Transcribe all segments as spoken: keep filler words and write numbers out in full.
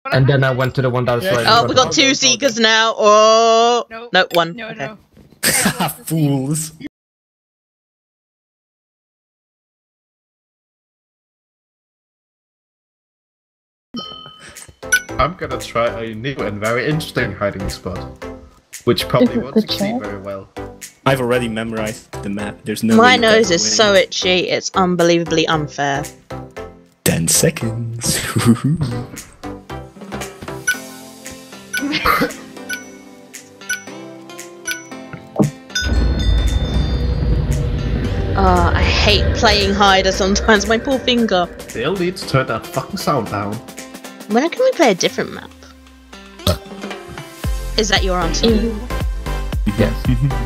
And then I went to the one that was right. Oh, we got two seekers now. Oh, no, no, one. No, okay. no. Fools. I'm gonna try a new and very interesting hiding spot, which probably won't succeed very well. I've already memorized the map. There's no. My nose is so itchy. It's unbelievably unfair. Ten seconds. Oh, I hate playing hider sometimes. My poor finger. They'll need to turn that fucking sound down. When can we play a different map? Is that your answer? Yes.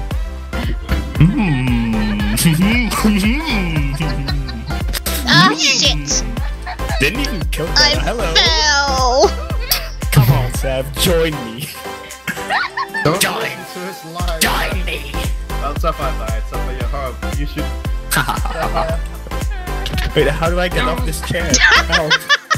Ah, shit! Didn't even kill them. I Hello. fell! Come on, Sav, join me. Don't Join. listen to his lies. Join me. Well, it's up I lied. It's up for your harm. You should. Wait, how do I get off this chair? Help.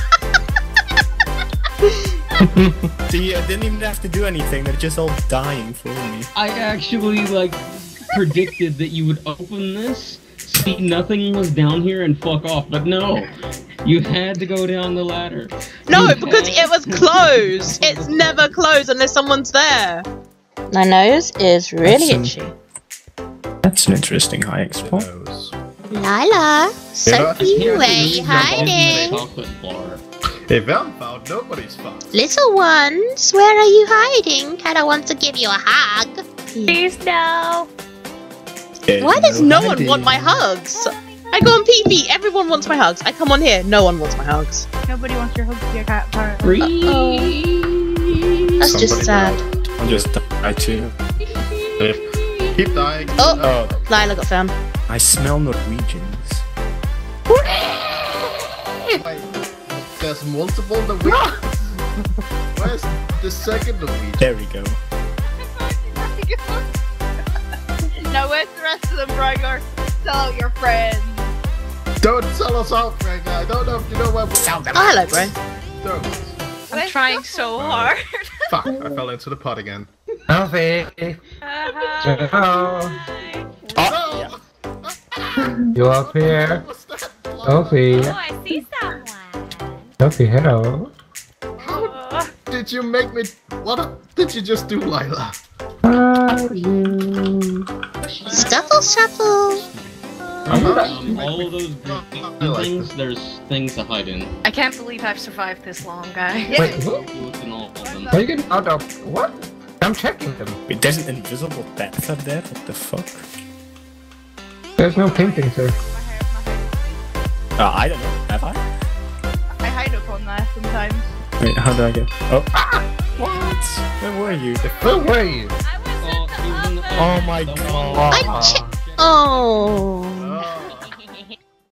See, I didn't even have to do anything. They're just all dying for me. I actually, like, predicted that you would open this, see nothing was down here, and fuck off. But no, you had to go down the ladder. No, You because had it was to- closed. It's never closed unless someone's there. My nose is really That's itchy. That's an interesting hiding spot. Lila, Sophie, Here, where this you is the hiding? chocolate bar. If I'm found, nobody's found. Little ones, where are you hiding? Kinda want to give you a hug. Please no. There's Why does no one hiding. want my hugs? I go on P V, everyone wants my hugs. I come on here, no one wants my hugs. Nobody wants your hooks, your cat part. Free. That's just sad. Somebody I'll just die too. Keep dying. Oh, Oh, Lila got found. I smell Norwegians. Wait, there's multiple Norwegians. Where's the second Norwegian? There we go. Now where's the rest of them, Braigar? Tell out your friends. Don't sell us out, Frank. I don't know if you know where we're Sell them Oh, hello, bro. Don't. I'm trying so hard. Fuck, I fell into the pot again. Sophie! Uh-huh. Oh, No! you up here? What's that? Sophie! Oh, I see someone. Sophie, hello. Oh. Did you make me... What did you just do, Lila? Are you? Scuffle shuffle. Um, all of those green things, there's things to hide in. I can't believe I've survived this long, guy. Wait, who? You look in all of them. Are you getting out of... What? I'm checking them. Wait, there's an invisible path up there? What the fuck? There's no painting, sir. Uh, I don't know. Have I? I hide up on that sometimes. Wait, how do I get... Oh. Ah! What? Where were you? Where were you? Oh, he was in the- Oh my the god. one- I'm che- Oh.